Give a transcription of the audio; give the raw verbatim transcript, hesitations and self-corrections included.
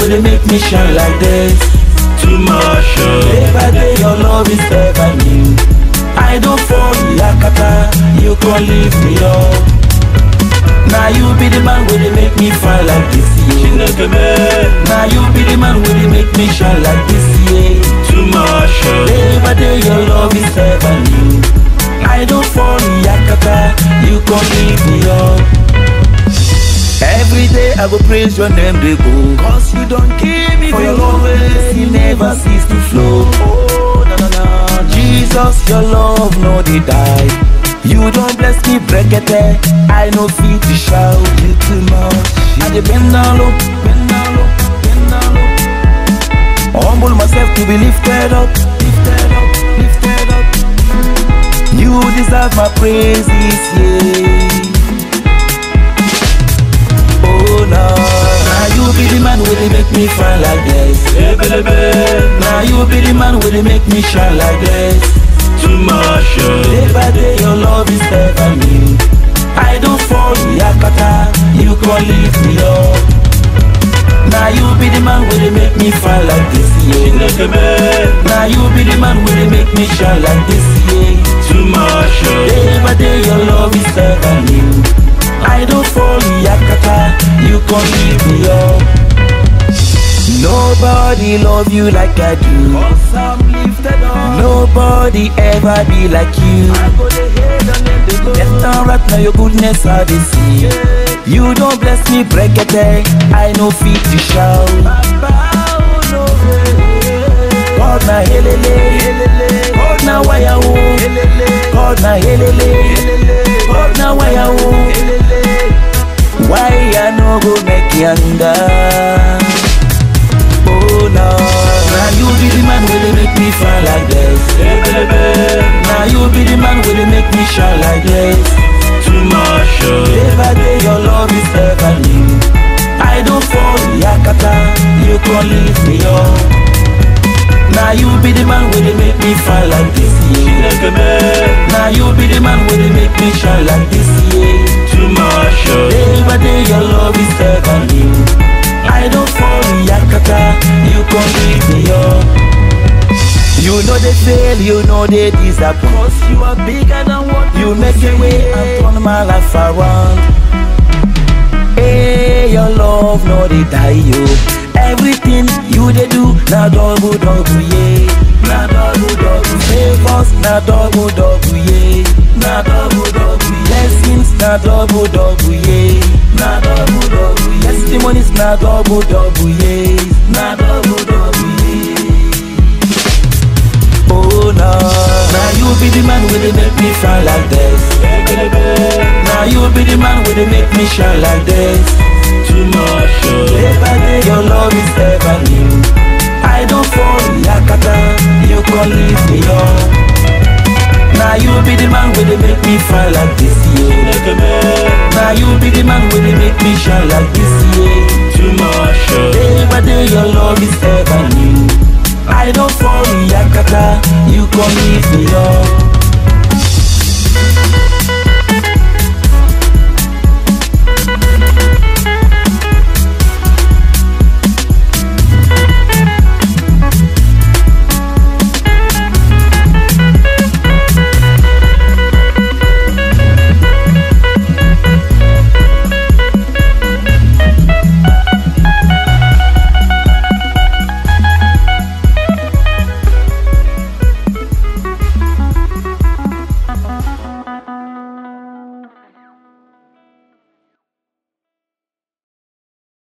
will they make me shine like this. Too much. Day by day your love is ever new. I don't fall yakata, you can leave me up. Now you be the man will they make me fly like this, yeah. Now you be the man will they make me shine like this, yeah. Too much. Day by day your love is ever new. I don't fall yakata, you can leave me up. Every day I will praise your name, they go. Cause you don't give me for your love, you never cease to flow. Oh, na na na. Jesus, your love, no they die. You don't bless me, break it, I no fit to shout you too much. I dey bend down low, bend down low, bend down low. Humble myself to be lifted up, lifted up, lifted up. You deserve my praises, yeah. Oh no, now you be the man will make me fly like this. Now you be the man will make me shine like this. Too much. Day by day your love is ever new. I don't fall yakata, you can lift me up. Now you be the man will make me fly like this, yeah. Now you be the man will make me shine like this, yeah. Too much. Day by day your love is ever new. I don't fall yakata, you can lift me up. Nobody love you like I do. Cause I'm lifted up. Nobody ever be like you. I go the head and then they go. Left and right now your goodness I dey see. Yeah. You don't bless me, break it, I no fit to shout. Baba, oh no way. God na helele, Helele. God na waya o, Helele. God na helele, Helele. God na waya o. Helele. Why I no go make yanga? Oh no, now you be the man will make me fly like this. Now you be the man will make me shine like this. Too much. Day by day your love is ever new. I don't fall yakata, you can lift me up. Now you be the man will make me fly like this, yeah. Now you be the man will make me shine like this, yeah. Too much. Day by day your love is ever new. I don't fall yakata, you can lift me up. You know they fail, you know they disappoint. Cause you are bigger than what You make a way and turn my life around. Hey, your love, no they die, you. Everything you they do, na double double, yeah. Na double double favors, na double double, yeah. Na double double blessings, na double double, yeah. Na double double testimonies, na double double, yeah. Na double double, yeah. Oh no, now you be the man will make me fly like this. Now you be the man will make me shine like this. Too much. Day by day your love is ever new. I don't fall yakata, you can lift me up. Now you be the man will make me fly like this, yeah. Now you be the man will make me shine like this, yeah. Too much. Day by day your love is ever new. I don't fall yakata, you can lift me up.